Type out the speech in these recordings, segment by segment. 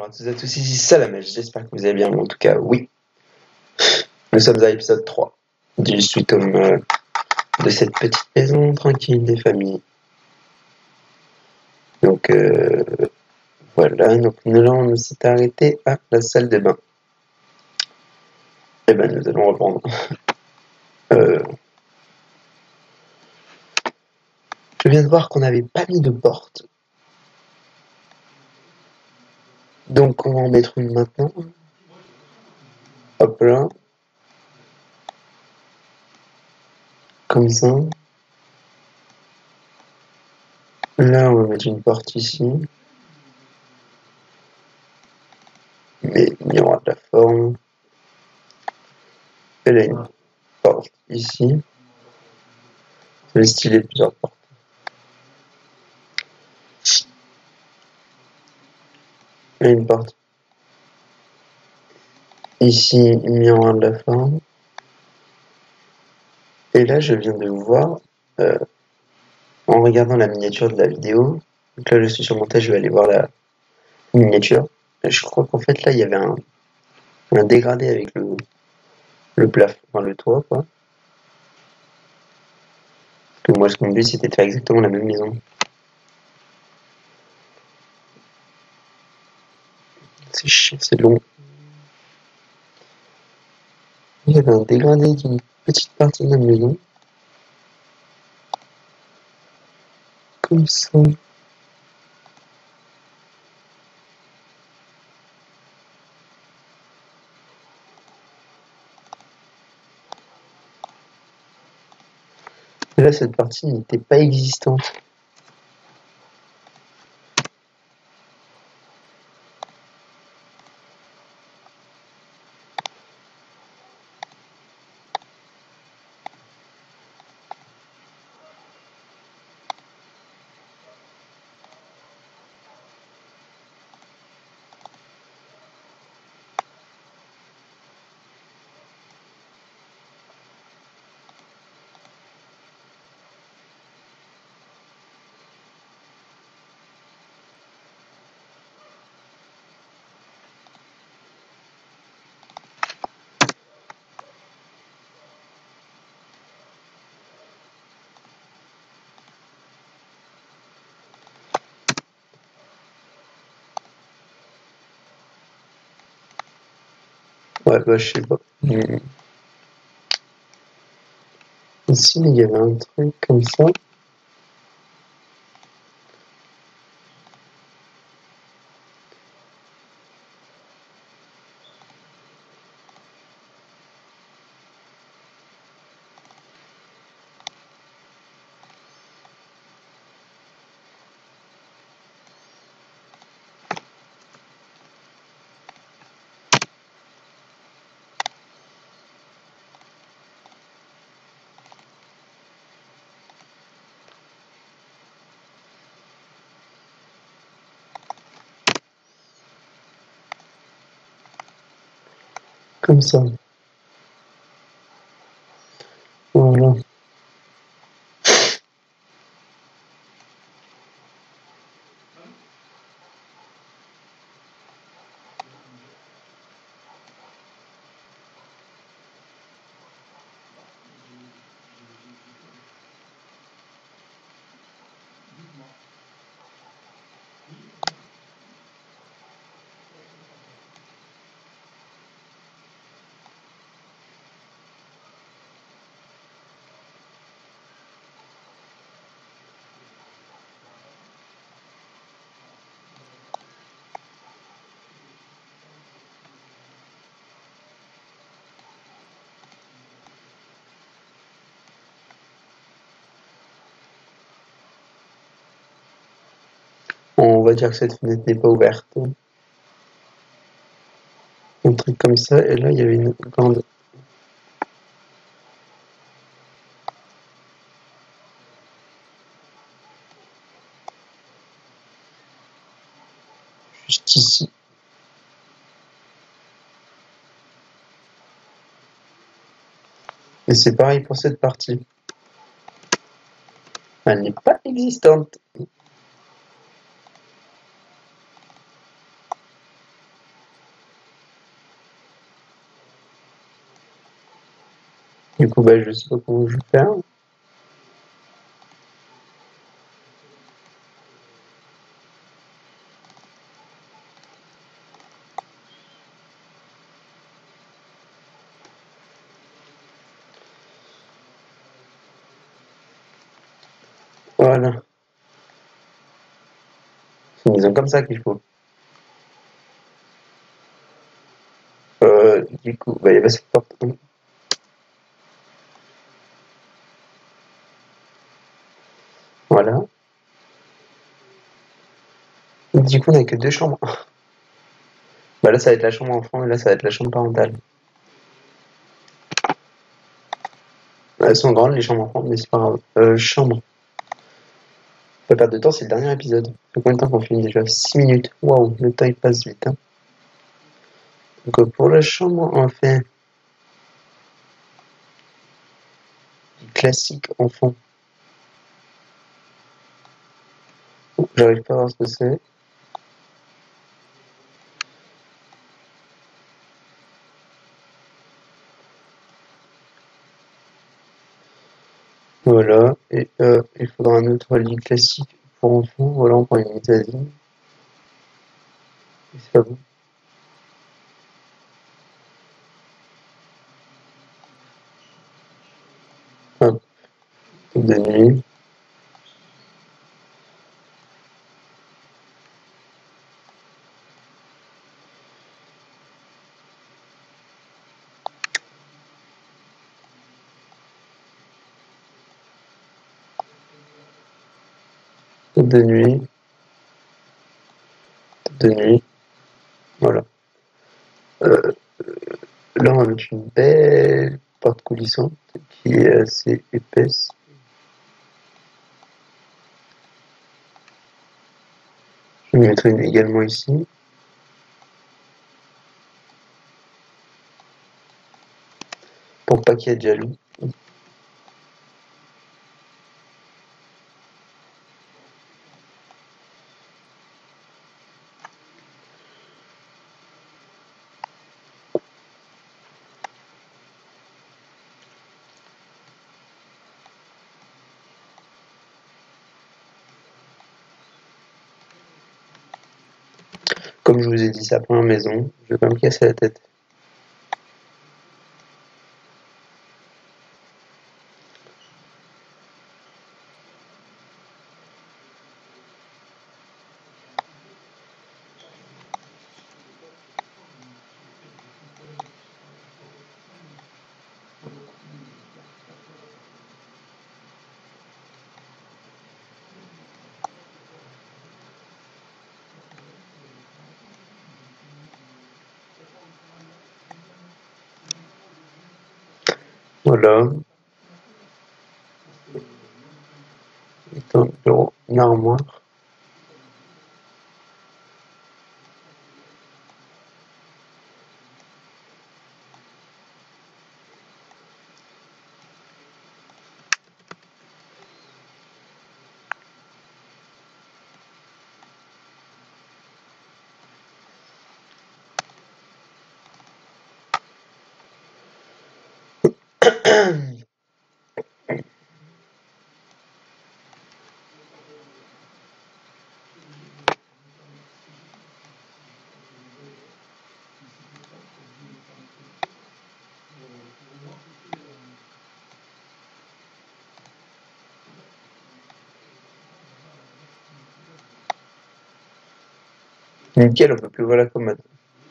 à tous et à tous, ici Salamèche, j'espère que vous allez bien, en tout cas oui. Nous sommes à l'épisode 3 du Sweet Home de cette petite maison tranquille des familles. Donc voilà, donc là on s'est arrêté à la salle de bain. Et ben nous allons reprendre. Je viens de voir qu'on n'avait pas mis de porte. Donc on va en mettre une maintenant. Hop là. Comme ça. Là on va mettre une porte ici. Mais il y aura de la forme. Et là une porte ici. Le stylet plusieurs portes. Là une porte. Ici, il y aura de la forme. Et là, je viens de voir, en regardant la miniature de la vidéo, donc là je suis sur montage, je vais aller voir la miniature. Et je crois qu'en fait là, il y avait un dégradé avec le plafond, enfin le toit, quoi. Parce que moi, ce qu'on me dit, c'était de faire exactement la même maison. C'est chiant, c'est long. Il y avait un dégradé avec une petite partie de la maison. Comme ça. Et là, cette partie n'était pas existante. Ouais, bah, je sais pas. Ici, il y avait un truc comme ça. Comme ça. Voilà. On va dire que cette fenêtre n'est pas ouverte. Un truc comme ça, et là il y avait une grande. Juste ici. Et c'est pareil pour cette partie. Elle n'est pas existante. coup, bah, je sais pas comment je vais faire. Voilà. C'est une maison comme ça qu'il faut. Du coup, bah, il y avait cette porte. Voilà. Du coup, on n'a que deux chambres. Bah là, ça va être la chambre enfant et là, ça va être la chambre parentale. Elles sont grandes, les chambres enfants, mais c'est pas grave. Chambre. Pas perdre de temps, c'est le dernier épisode. Ça fait combien de temps qu'on filme déjà? 6 minutes. Waouh, le temps il passe vite. Hein. Donc pour la chambre, on fait du classique enfant. Oh, j'arrive pas à voir ce que c'est. Voilà. Et il faudra un autre lit classique pour enfants. Voilà, on prend une métazine. C'est pas bon. Hop, de nuit. De nuit. De nuit. Voilà. Euh, Là, on va mettre une belle porte coulissante qui est assez épaisse. Je vais mettre une également ici. Pour pas qu'il y ait de jaloux. Comme je vous ai dit, c'est la première maison. Je vais pas me casser la tête. Voilà. Dans le bureau, une armoire. Nickel, on peut plus voir la commode.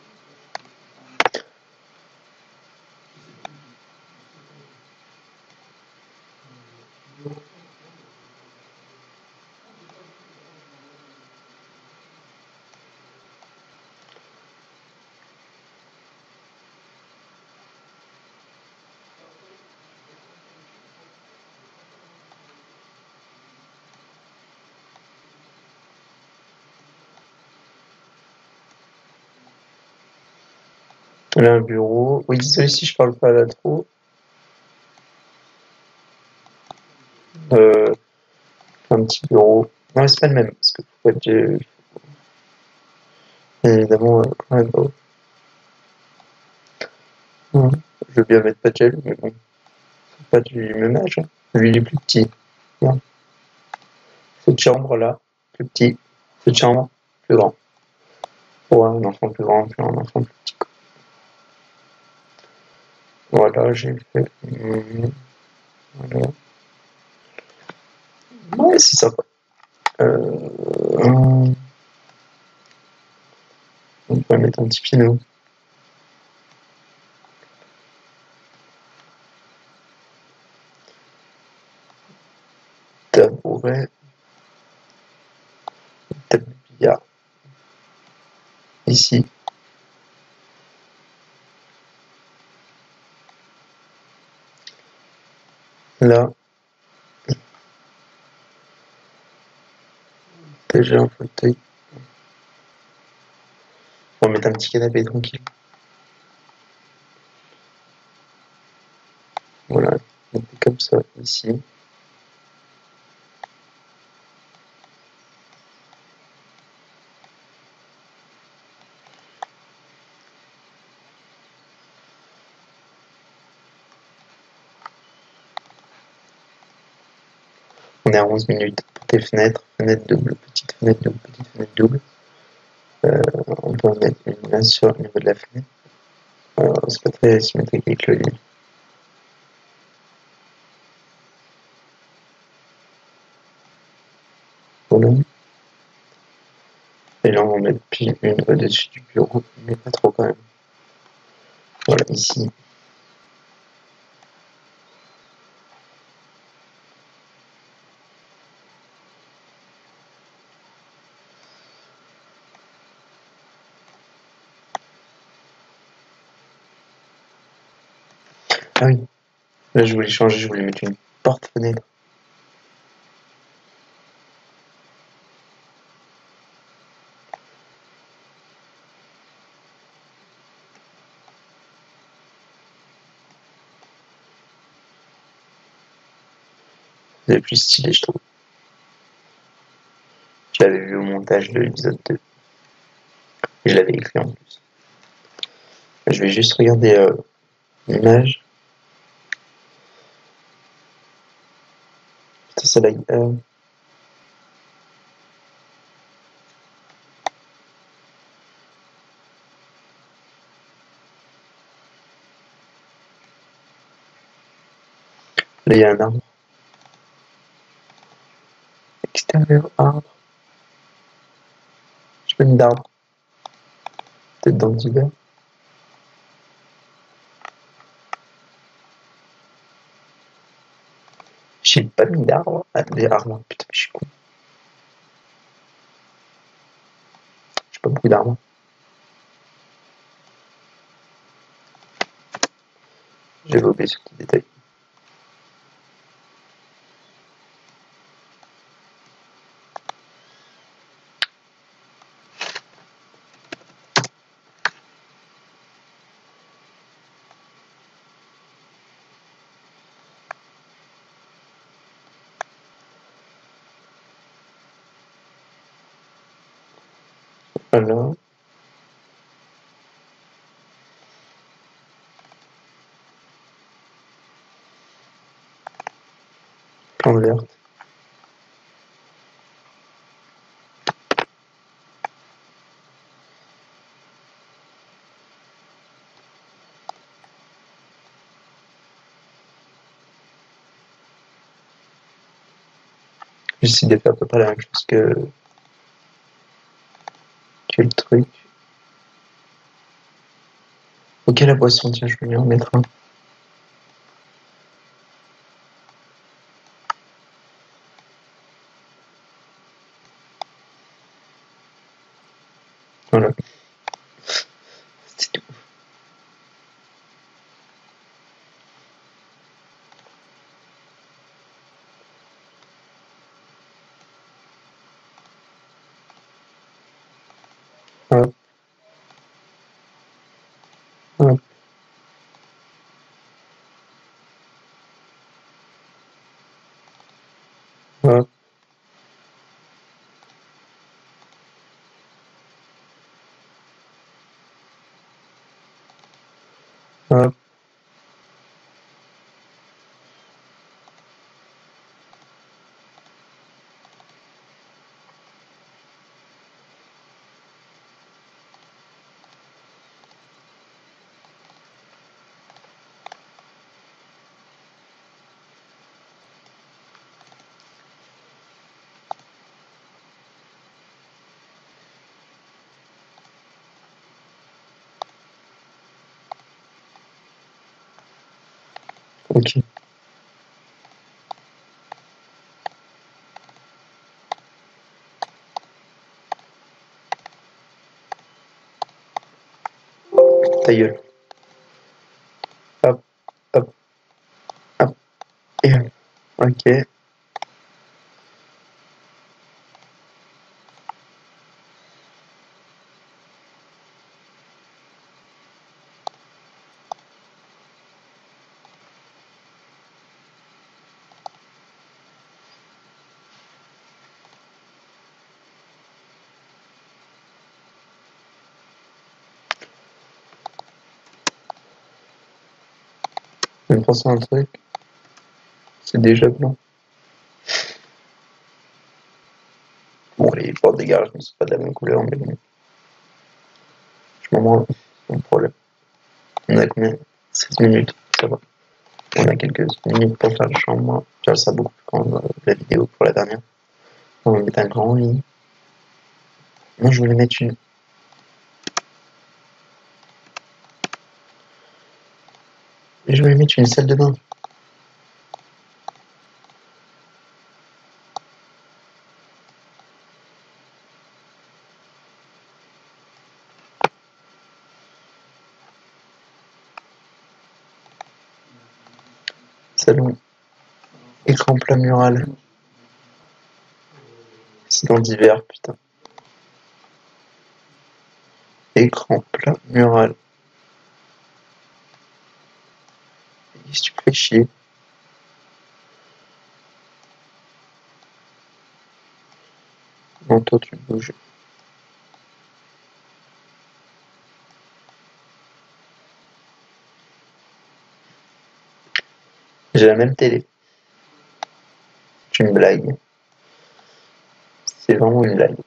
Là, un bureau. Oui, désolé si je parle pas là trop. Euh, un petit bureau. Non, c'est pas le même. Parce que, en fait, bien évidemment, quand même, je veux bien mettre pas de gel, mais bon, pas du même âge. Lui, il est plus petit. Non. Cette chambre-là, plus petit. Cette chambre, plus grand. Pour un enfant plus grand, plus un enfant plus petit. Voilà, j'ai fait. Voilà. Ouais, c'est sympa. On va mettre un petit piano. Tabouret. Table de billard. Ici. Là. Déjà un fauteuil. On va mettre un petit canapé tranquille. Voilà. Comme ça, ici. On est à 11 minutes. Des fenêtres, fenêtre double, petite fenêtre double, petite fenêtre double. On peut en mettre une là sur le niveau de la fenêtre. C'est pas très symétrique avec le lit. Voilà. Et là, on va mettre puis une au-dessus du bureau, mais pas trop quand même. Voilà, ici. Ah oui, là, je voulais changer, je voulais mettre une porte-fenêtre. C'est plus stylé, je trouve. Je l'avais vu au montage de l'épisode 2. Et je l'avais écrit en plus. Je vais juste regarder l'image. Putain, ça lag. Là, il y a un arbre. Extérieur, arbre. Je peux mettre d'arbre. Peut-être dans l'hiver. J'ai pas mis d'arbre. Ah, des arbres. Putain, je suis con. J'ai pas beaucoup d'arbres. J'avais oublié ce petit détail. Voilà. Plante verte. J'essaie de faire à peu près la même chose que le truc. Ok, la boisson, tiens, je vais lui en mettre un. Voilà. C'est tout. Hop, hop, hop, hop. Ok. Ta gueule. Hop, hop, hop. Et hop. Ok. Je vais penser à un truc. C'est déjà blanc. Bon, les portes des garages ne sont pas de la même couleur, mais bon. Je m'en branle. C'est un problème. On a combien? 16 minutes. Ça va. On a quelques minutes pour faire la chambre. Ça sera beaucoup plus grand la vidéo pour la dernière. On va mettre un grand lit. Moi, je voulais mettre une. Je voulais mettre une salle de bain. Salon. Écran plat mural. C'est dans d'hiver, putain. Écran plat mural. Qu'est-ce que tu fais chier? Non, toi, tu bouges. J'ai la même télé. C'est une blague. C'est vraiment une blague.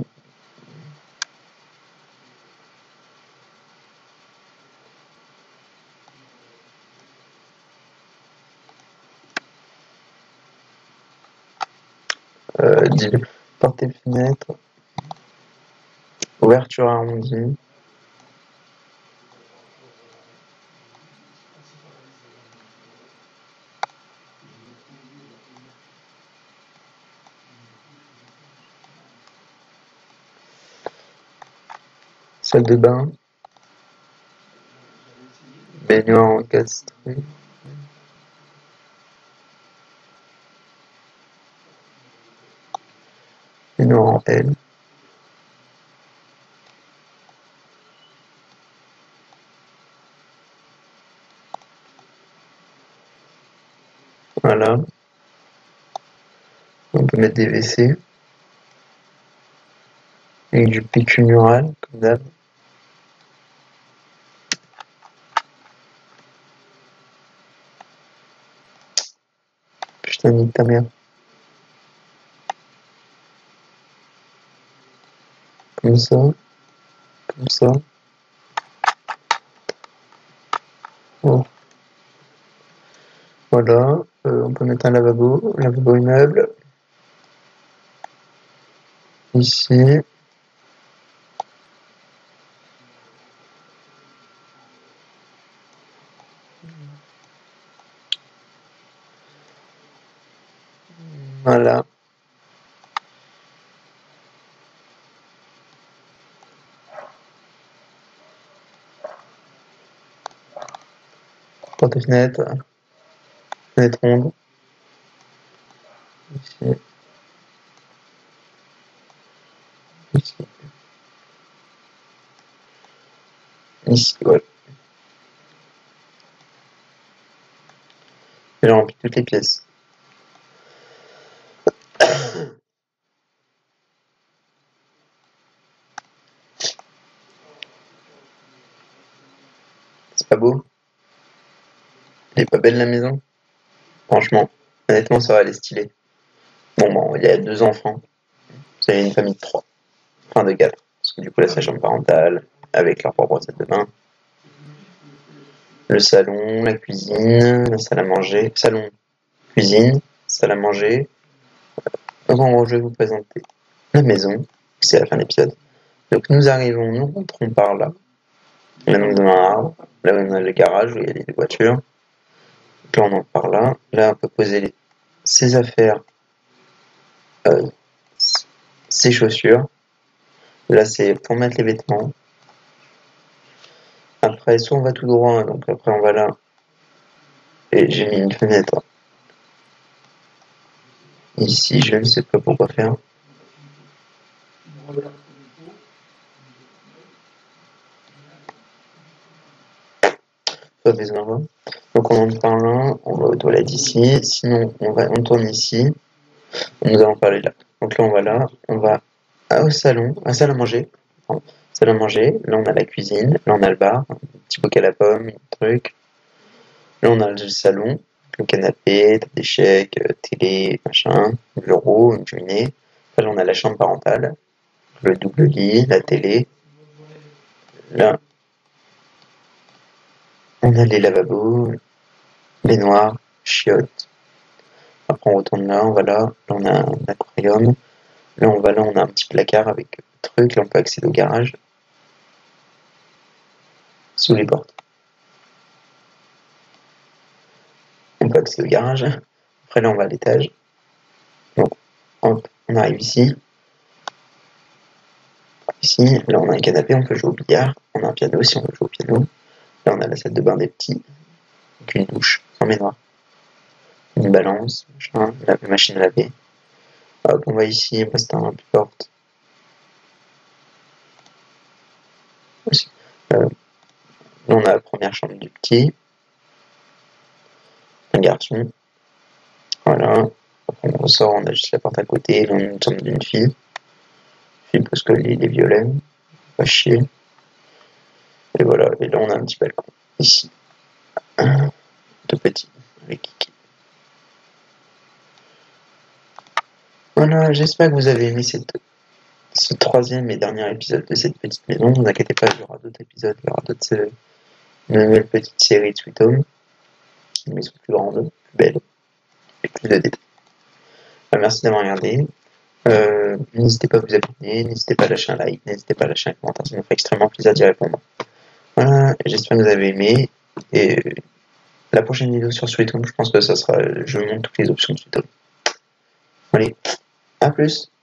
Dis-le. Porte et fenêtre. Ouverture arrondie. Salle de bain. Baignoire encastrée. Baignoire en L. Voilà. On peut mettre des WC. Avec du PQ mural, comme d'hab. Putain, nique ta mère. Comme ça. Comme ça. Bon. Voilà. On peut mettre un lavabo. Lavabo immeuble. Ici. Voilà. Porte et fenêtre. Fenêtre ronde. Ici. Ici. Ici, ouais. Et j'ai rempli toutes les pièces. C'est pas beau? Elle est pas belle la maison? Franchement, honnêtement, ça va, elle est stylée. Bon, il y a 2 enfants. C'est une famille de 3. Enfin, de 4. Parce que du coup, là, c'est la chambre parentale, avec leur propre salle de bain. Le salon, la cuisine, la salle à manger. Salon, cuisine, salle à manger. Donc, en gros, je vais vous présenter la maison. C'est la fin de l'épisode. Donc, nous rentrons par là. Là, nous avons un arbre. Là, on a le garage où il y a des voitures. là, on en parle là. Là, on peut poser ses affaires, euh, ses chaussures. Là, c'est pour mettre les vêtements. Après, soit on va tout droit, donc après on va là. Et j'ai mis une fenêtre ici, je ne sais pas pourquoi faire. Pas besoin. Donc on entre par là, on va aux toilettes ici. Sinon, on tourne ici. Nous allons parler là. Donc là, on va au salon, à salle à manger. Pardon, salle à manger. Là, on a la cuisine. Là, on a le bar, un petit bocal à pommes, un truc. Là, on a le salon, le canapé, des chèques, télé, machin, bureau, une cheminée. Là, on a la chambre parentale, le double lit, la télé. Là, on a les lavabos, baignoire, chiottes. Après, on retourne là, on va là. Là, on a un aquarium. Là, on va là, on a un petit placard avec truc. Là, on peut accéder au garage. Sous les portes. On peut accéder au garage. Après, là, on va à l'étage. Donc, hop, on arrive ici. Ici, là, on a un canapé, on peut jouer au billard. On a un piano si on veut jouer au piano. Là, on a la salle de bain des petits. Donc, une douche en baignoire. Une balance, machin, la machine à laver. Hop, on va ici, c'est un porte. Là, on a la première chambre du petit. Un garçon. Voilà. Après, on ressort, on a juste la porte à côté. Là, on a une chambre d'une fille. Fille parce que les violets. Pas chier. Et voilà. Et là, on a un petit balcon. Ici. Tout petit. Avec Kiki. Voilà, j'espère que vous avez aimé ce troisième et dernier épisode de cette petite maison. Ne vous inquiétez pas, il y aura d'autres épisodes, il y aura d'autres nouvelles petites séries de Sweet Home. Une maison plus grande, plus belle, avec plus de détails. Merci d'avoir regardé. N'hésitez pas à vous abonner, n'hésitez pas à lâcher un like, n'hésitez pas à lâcher un commentaire, ça me fait extrêmement plaisir d'y répondre. Voilà, j'espère que vous avez aimé. Et la prochaine vidéo sur Sweet Home, je pense que ça sera je montre toutes les options de Sweet Home. Allez, à plus!